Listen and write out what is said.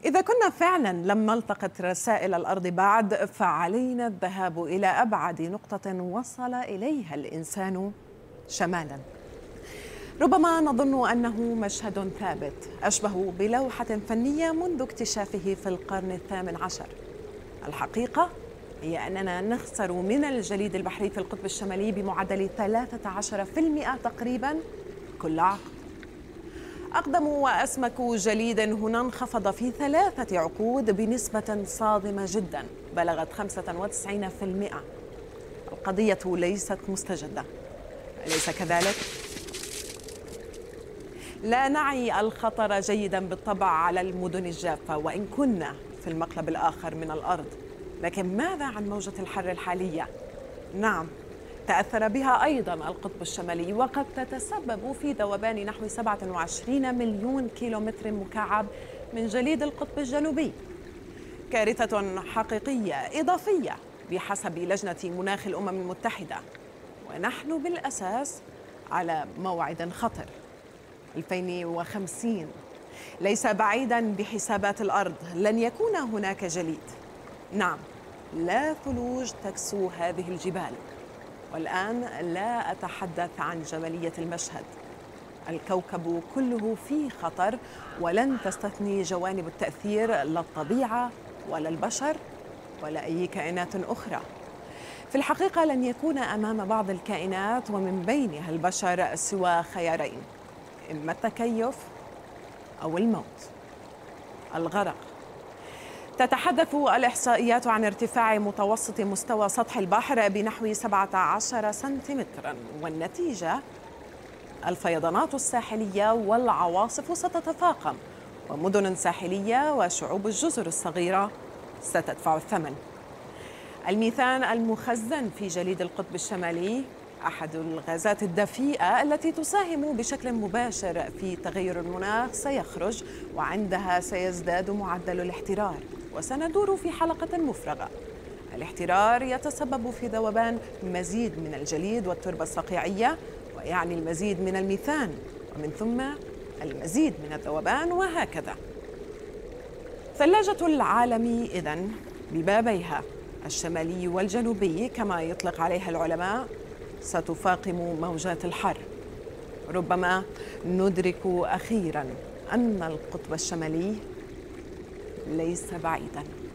إذا كنا فعلا لم نلتقط رسائل الأرض بعد، فعلينا الذهاب إلى أبعد نقطة وصل إليها الإنسان شمالا. ربما نظن أنه مشهد ثابت أشبه بلوحة فنية منذ اكتشافه في القرن ال18. الحقيقة هي أننا نخسر من الجليد البحري في القطب الشمالي بمعدل 13% تقريبا كل عقد. أقدم وأسمك جليد هنا انخفض في 3 عقود بنسبة صادمة جدا بلغت 95%. القضية ليست مستجدة، أليس كذلك؟ لا نعي الخطر جيدا بالطبع على المدن الجافة وإن كنا في المقلب الآخر من الأرض، لكن ماذا عن موجة الحر الحالية؟ نعم، تأثر بها أيضا القطب الشمالي، وقد تتسبب في ذوبان نحو 27 مليون كيلومتر مكعب من جليد القطب الجنوبي. كارثة حقيقية إضافية بحسب لجنة مناخ الأمم المتحدة، ونحن بالأساس على موعد خطر. 2050 ليس بعيدا بحسابات الأرض، لن يكون هناك جليد. نعم، لا ثلوج تكسو هذه الجبال. والآن لا أتحدث عن جمالية المشهد، الكوكب كله في خطر، ولن تستثني جوانب التأثير لا الطبيعة ولا البشر ولا أي كائنات أخرى. في الحقيقة لن يكون أمام بعض الكائنات ومن بينها البشر سوى خيارين: إما التكيف أو الموت، الغرق. تتحدث الإحصائيات عن ارتفاع متوسط مستوى سطح البحر بنحو 17 سنتيمترا، والنتيجة الفيضانات الساحلية والعواصف ستتفاقم، ومدن ساحلية وشعوب الجزر الصغيرة ستدفع الثمن. الميثان المخزن في جليد القطب الشمالي أحد الغازات الدفيئة التي تساهم بشكل مباشر في تغير المناخ سيخرج، وعندها سيزداد معدل الاحترار، وسندور في حلقة مفرغة. الاحترار يتسبب في ذوبان مزيد من الجليد والتربة الصقيعية، ويعني المزيد من الميثان، ومن ثم المزيد من الذوبان، وهكذا. ثلاجة العالم إذن ببابيها الشمالي والجنوبي كما يطلق عليها العلماء ستفاقم موجات الحر. ربما ندرك أخيراً أن القطب الشمالي ليس بعيداً.